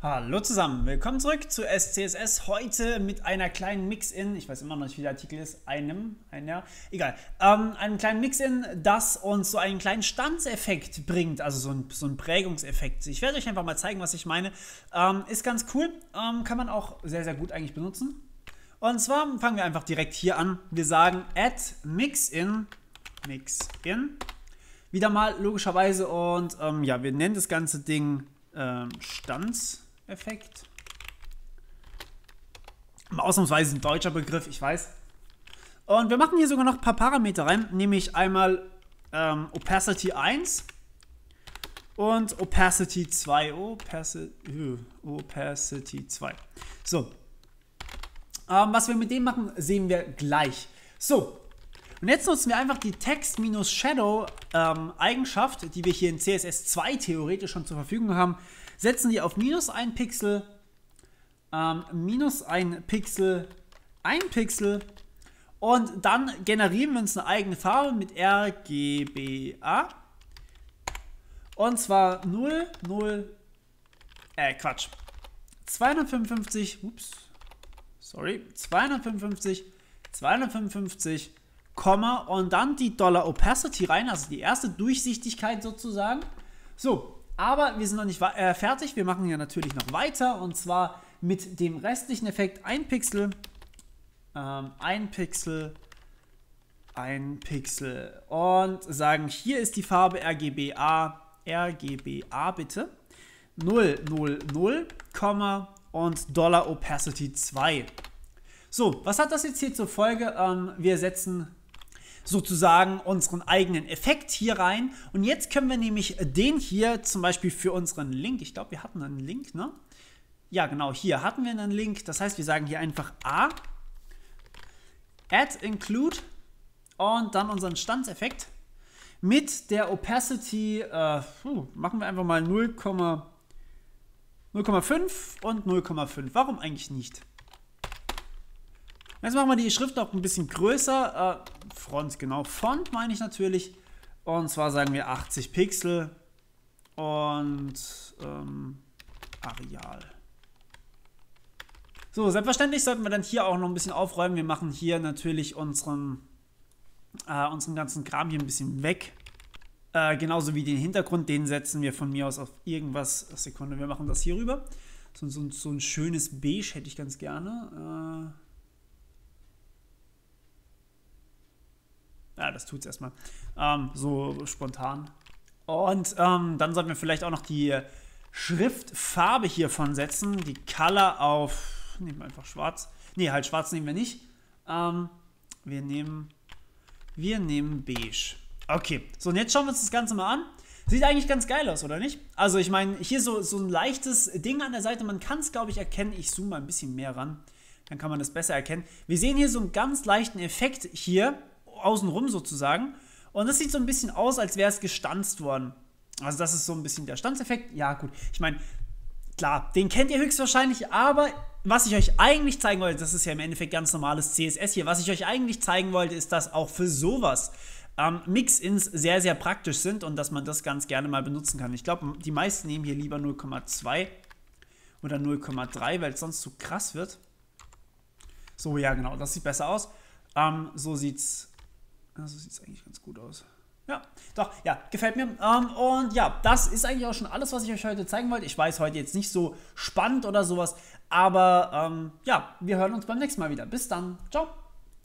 Hallo zusammen, willkommen zurück zu SCSS. Heute mit einer kleinen Mix-In, ich weiß immer noch nicht, wie der Artikel ist, einem kleinen Mix-In, das uns so einen kleinen Stanzeffekt bringt, also so ein Prägungseffekt. Ich werde euch einfach mal zeigen, was ich meine. Ist ganz cool, kann man auch sehr, sehr gut eigentlich benutzen. Und zwar fangen wir einfach direkt hier an. Wir sagen add Mix-In, wieder mal logischerweise und ja, wir nennen das ganze Ding Stanzeffekt. Ausnahmsweise ein deutscher Begriff, ich weiß. Und wir machen hier sogar noch ein paar Parameter rein, nämlich einmal Opacity 1 und Opacity 2. Opacity 2. So. Was wir mit dem machen, sehen wir gleich. So. Und jetzt nutzen wir einfach die Text-Shadow Eigenschaft, die wir hier in CSS 2 theoretisch schon zur Verfügung haben, setzen die auf -1 Pixel, -1 Pixel, 1 Pixel und dann generieren wir uns eine eigene Farbe mit RGBA und zwar 255, 255, Komma und dann die $Opacity rein, also die erste Durchsichtigkeit sozusagen. So, aber wir sind noch nicht fertig, wir machen hier natürlich noch weiter und zwar mit dem restlichen Effekt 1 Pixel, 1 Pixel, 1 Pixel und sagen, hier ist die Farbe RGBA bitte, 000, und $Opacity 2. So, was hat das jetzt hier zur Folge? Wir setzen sozusagen unseren eigenen Effekt hier rein. Und jetzt können wir nämlich den hier zum Beispiel für unseren Link, ich glaube, wir hatten einen Link, ne? Ja, genau, hier hatten wir einen Link. Das heißt, wir sagen hier einfach A, add include und dann unseren Stanzeffekt mit der Opacity, machen wir einfach mal 0,5 und 0,5. Warum eigentlich nicht? Jetzt machen wir die Schrift noch ein bisschen größer. Font meine ich natürlich. Und zwar sagen wir 80 Pixel und Areal. So, selbstverständlich sollten wir dann hier auch noch ein bisschen aufräumen. Wir machen hier natürlich unseren ganzen Kram hier ein bisschen weg. Genauso wie den Hintergrund, den setzen wir von mir aus auf irgendwas. Sekunde, wir machen das hier rüber. So ein schönes Beige hätte ich ganz gerne. Ja, das tut es erstmal. So spontan. Und dann sollten wir vielleicht auch noch die Schriftfarbe hiervon setzen. Die Color auf, nehmen wir einfach schwarz. Ne, halt schwarz nehmen wir nicht. Wir nehmen beige. Okay, so und jetzt schauen wir uns das Ganze mal an. Sieht eigentlich ganz geil aus, oder nicht? Also ich meine, hier so ein leichtes Ding an der Seite. Man kann es, glaube ich, erkennen. Ich zoome mal ein bisschen mehr ran. Dann kann man das besser erkennen. Wir sehen hier so einen ganz leichten Effekt hier. Außenrum sozusagen. Und das sieht so ein bisschen aus, als wäre es gestanzt worden. Also das ist so ein bisschen der Stanzeffekt. Ja gut, ich meine, klar, den kennt ihr höchstwahrscheinlich, aber was ich euch eigentlich zeigen wollte, das ist ja im Endeffekt ganz normales CSS hier, was ich euch eigentlich zeigen wollte, ist, dass auch für sowas Mix-Ins sehr, sehr praktisch sind und dass man das ganz gerne mal benutzen kann. Ich glaube, die meisten nehmen hier lieber 0,2 oder 0,3, weil es sonst zu krass wird. So, ja genau, das sieht besser aus. So sieht es eigentlich ganz gut aus. Ja, doch, ja, gefällt mir. Und ja, das ist eigentlich auch schon alles, was ich euch heute zeigen wollte. Ich weiß, heute jetzt nicht so spannend oder sowas, aber ja, wir hören uns beim nächsten Mal wieder. Bis dann. Ciao.